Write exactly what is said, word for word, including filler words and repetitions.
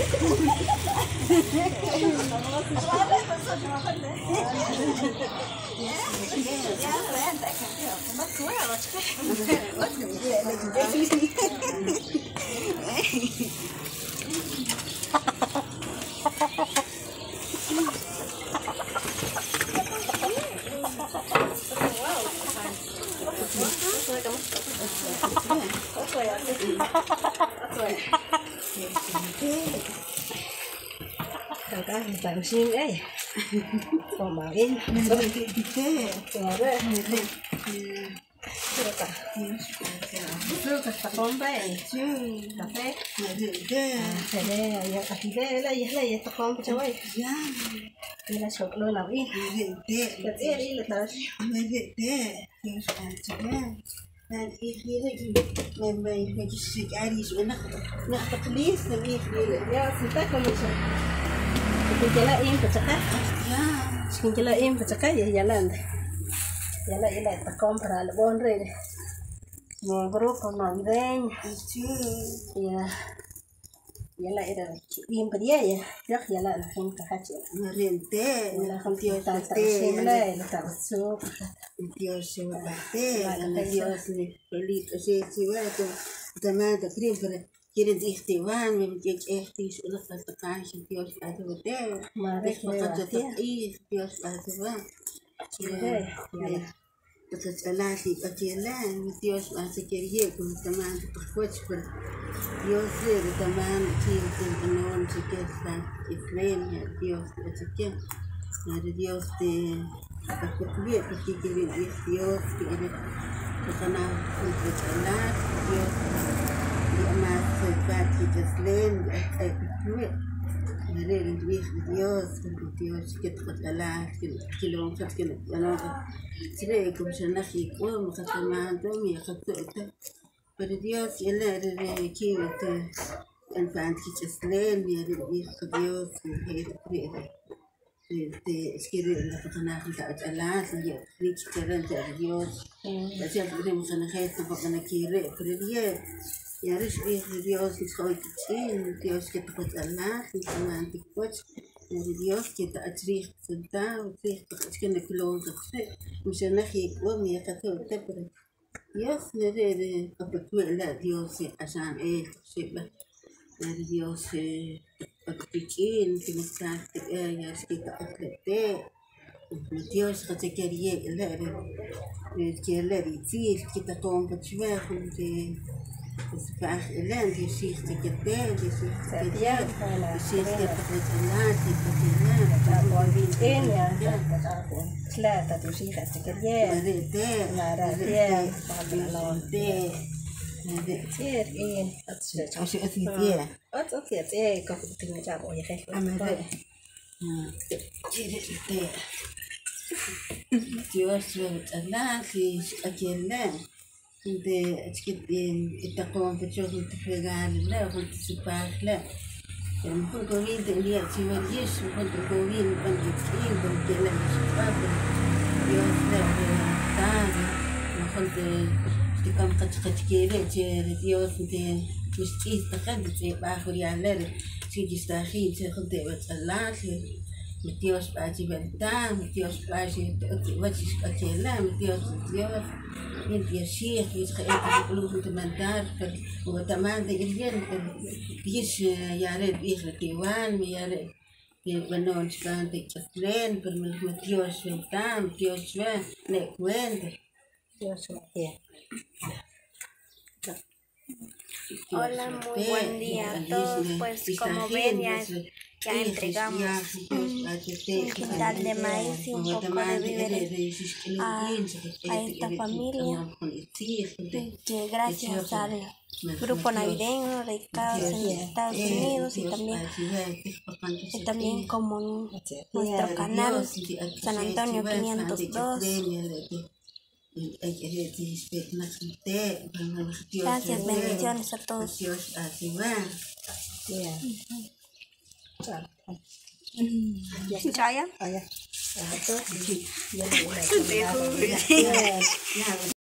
Kan bang sing eh. Pemain. Suka tak kompai. Kafe. Ada yang kafe lah ya lah ya tak kompai cawai. Ya. Kita sok lo nabi. Tapi ini lepas. Yang suka dan ini lagi memang lagi sekali sudah nak tertulis tapi ya sudah kamu sudah kita jalanin pecahkan ya kita jalanin pecahkan ya jalan jalan jalan tak kompra lebon re mau grup mau ideng ya jalan itu im dia ya yak jalan yang kahaci merente lah kan dia tak tersimulai tak masuk Dios se va a bater, Dios le pelito se se va a to también te creen pero quieren este van me que este es la falta caja Dios va a bater es para que y Dios va a va ya entonces la si patela Dios va a se querer con también por fuerza pero Dios le también que no se que está que creen Dios se que Dios te Porque lihat porque quiere Dios quiere karena untuk Allah Dios dia masuk ke Islam ay duit dari duit Dios Dios kita Allah kilong kat kena ano sila kung siya nakiko makasama to mi kato pero Dios ela re kiyo te ang fanti Islam ya Dios Dios Este, es que la persona que está allá, si ya rich quieren ser Dios, ya sea podemos en el gesto porque no quiere, pero ya ya es Dios que soy que Dios que te puede allá, si son antiguos, Dios que te atrich sentado, sí, es que no quiero que se me se no me está todo pero Dios le de apertura Dios allá es se Dios pagpikin kinasat ya kita atlete Dios kata kariye la la kela ritsi kita tom patchwa kunti sfah la di shikh tikete di shikh sadia di shikh tikete tikete borbin ya ثلاثة di shikh tikete marete marete babalonte كثير إيه أتشجع أشي أثنية أوكي إيه كفو تنجاب أو يخيف أما ده كثير إيه Dios Allah si akela inte skit itakon pecho tfregal la hon tsipar la em hon kovin de dia chiwa yes hon kovin pan ikin hon kela spar Dios la ta hon de tikam kachkach kere che Dios de mischis takad che bahur ya la si distahin che hon de Allah Dios pagi bentang, Dios pagi wajib kacela, Dios Dios ini dia sih, Dios kayak perlu untuk mandar, buat teman dengan dia yare ikhtiwan, yare benon sekarang teklen, bermula Dios bentang, Dios wan, nek wen, Dios ya. Hola, muy buen día a todos. Pues como ven ya, ya entregamos un quintal de maíz y un poco de víveres a, a esta familia que gracias al grupo navideño radicados en Estados Unidos y también, y también como nuestro canal San Antonio quinientos dos. Gracias, bendiciones a todos. Saya? Oh ya. Ah, itu. Ya, ya.